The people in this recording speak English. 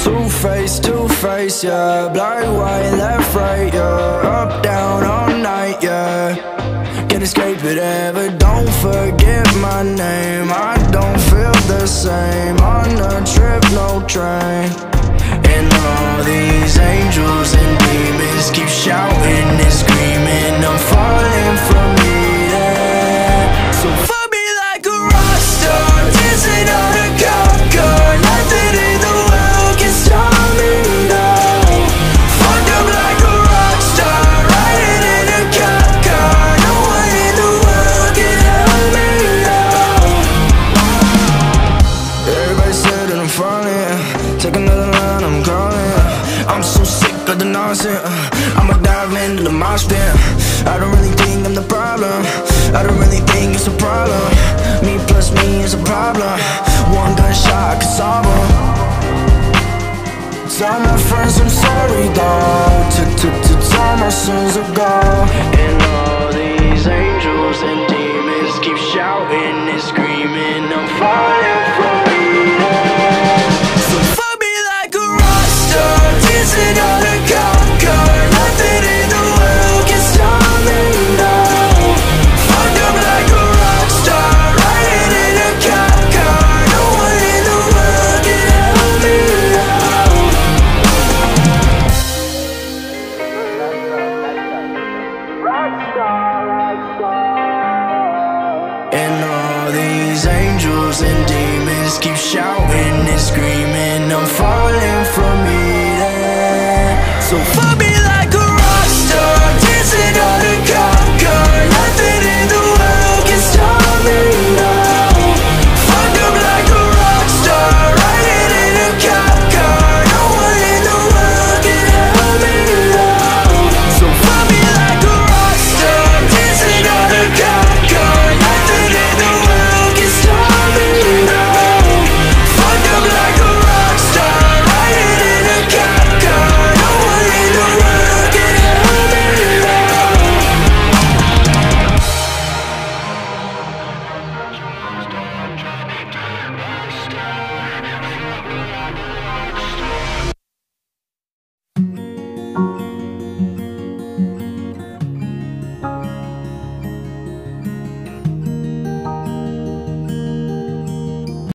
Two-face, yeah. Black, white, left, right, yeah. Up, down, all night, yeah. Can't escape it ever, don't forget my name. I don't feel the same on a trip, no train. And all these angels and demons keep shouting and screaming, I'm falling from needing. So fuck me like a rock star, dancing on a cop car. Nothing in the world can stop me now. Fucked up like a rock star, riding in a cop car. No one in the world can help me now. Everybody said that I'm falling, take another line, I'm calling. I'm so sick of the nonsense, I'ma dive into the mosh pit. I don't really think I'm the problem, I don't really think it's a problem. Me plus me is a problem, one gunshot can solve them. Tell my friends I'm sorry, dog. Tell my sins are gone. And all these angels and demons keep shouting and screaming, I'm falling from needing. So fuck me like a rock star, dancing on a cop car. Nothing in the world can stop me now. Fucked up like a rock star, riding in a cop car. No one in the world can help me now. And all these angels and demons keep shouting and screaming, I'm falling from eating. So